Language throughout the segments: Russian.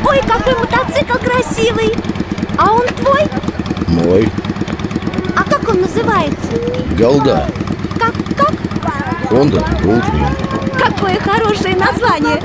Ой, какой мотоцикл красивый! А он твой? Мой. А как он называется? Голда. Как? Honda Goldwing. Какое хорошее название!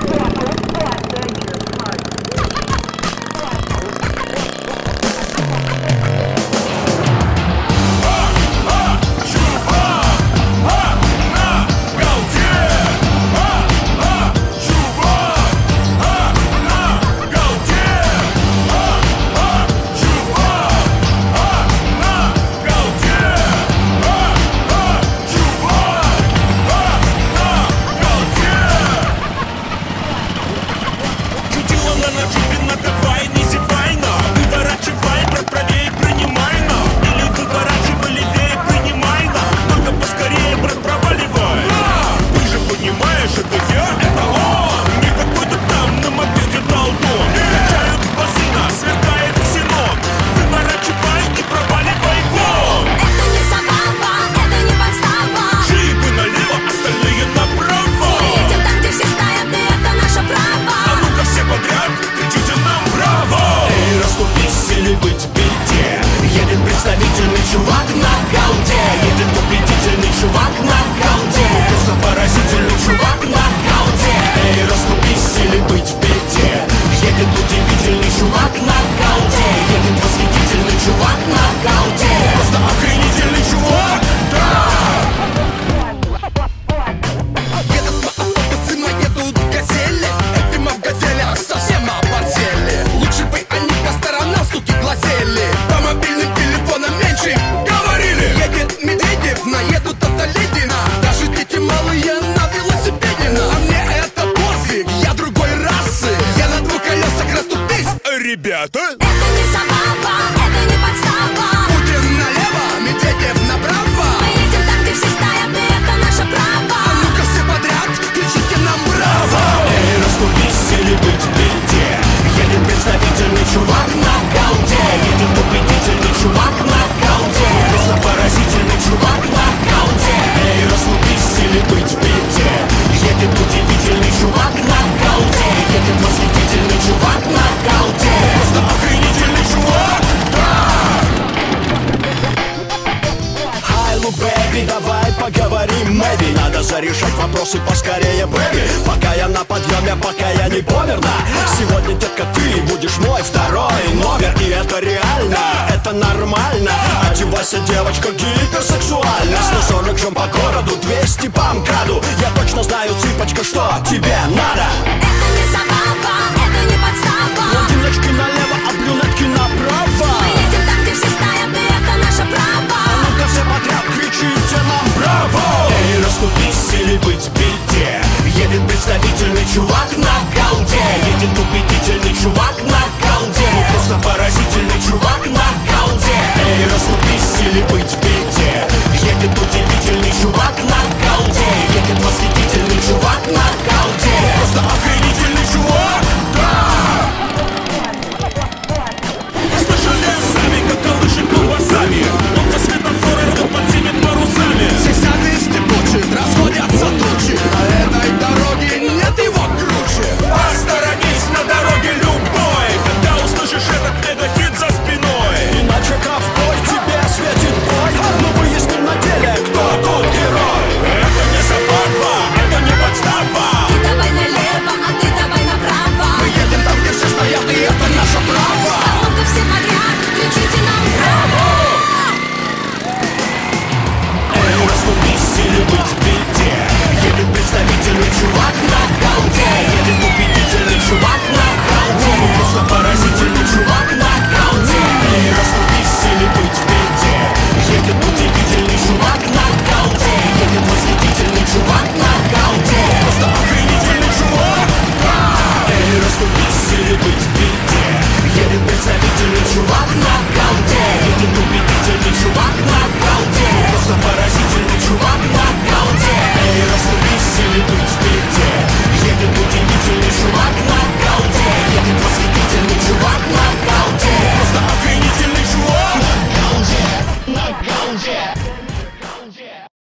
Чувак на голде, едет победительный чувак на голде. Просто поразительный чувак на голде. Эй, расступись или быть в беде. Едет удивительный чувак на голде. Едет восхитительный чувак на голде. Просто охренительный чувак, да! Едут на автобусы, едут газели. Эти мы в газелях совсем оборзели. Лучше бы они по сторонам, суки, глазели. По мобильным телефонам меньше говорили. Едет Медведев, наедут Автоледина. Даже дети малые на велосипедина. А мне это пофиг, я другой расы. Я на двух колесах расступись, ребята. Это не забава, это не подстава. Путин налево, Медведев направо. Мы едем там, где все стоят, и это наше право. А ну-ка все подряд, кричите нам браво. Эй, расступись или быть в беде. Едет представительный чувак на голде. Едет убедительный чувак на голде. Просто поразительный чувак на голде. Эй, расступись или быть в беде. Едет удивительный чувак на голде. Едет восхитительный чувак на голде. Просто охренительный чувак, да! Hi, look, baby, давай поговорим, maybe. Надо зарешать вопросы поскорее, baby. Пока я на подъеме, пока я не помер, да. Сегодня, детка, ты будешь мой второй номер. И это реально, это нормально. Одевайся, девочка, гиперсексуально. 140 жем по городу, 200 по МКАДу. Я точно знаю, цыпочка, что тебе надо. Это не забава, это не подстава. Блондиночки налево, а брюнетки направо. Мы едем там, где все стоят, и это наше право. А ну-ка все подряд кричите нам браво. Эй, расступись или быть в беде. Едет представительный чувак на голде. Едет убедительный чувак на голде. Просто поразительный чувак на голде. Эй, расступись или быть в беде.